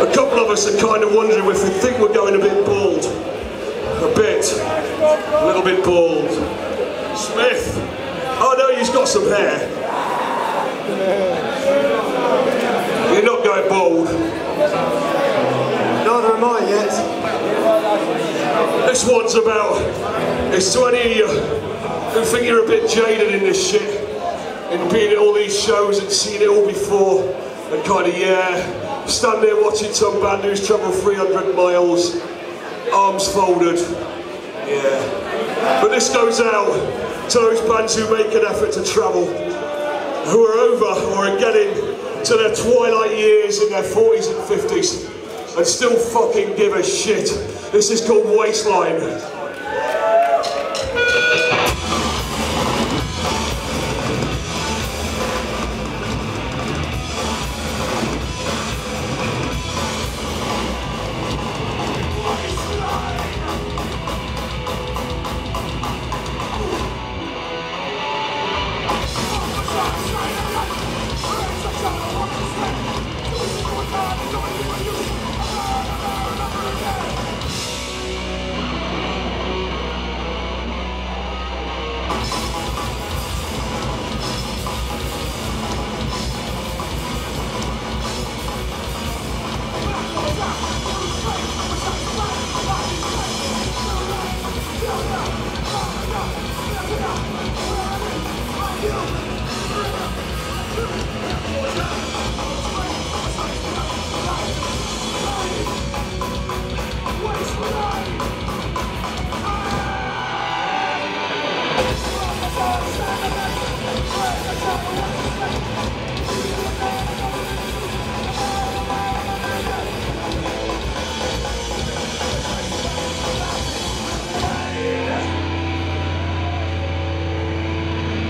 A couple of us are kind of wondering if we think we're going a bit bald. A little bit bald. Smith. Oh no, he's got some hair. You're not going bald. Neither am I yet. This one's about, it's to any of you who think you're a bit jaded in this shit, in being at all these shows and seeing it all before, and kind of, yeah, stand there watching some band who's travelled 300 miles, arms folded, yeah. But this goes out to those bands who make an effort to travel, who are over or are getting to their twilight years in their 40s and 50s, and still fucking give a shit. This is called Wasteline.